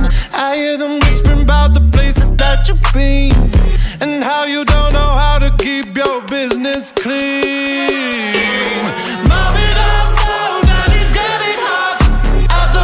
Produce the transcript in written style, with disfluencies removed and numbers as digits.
I hear them whispering about the places that you've been, and how you don't know how to keep your business clean.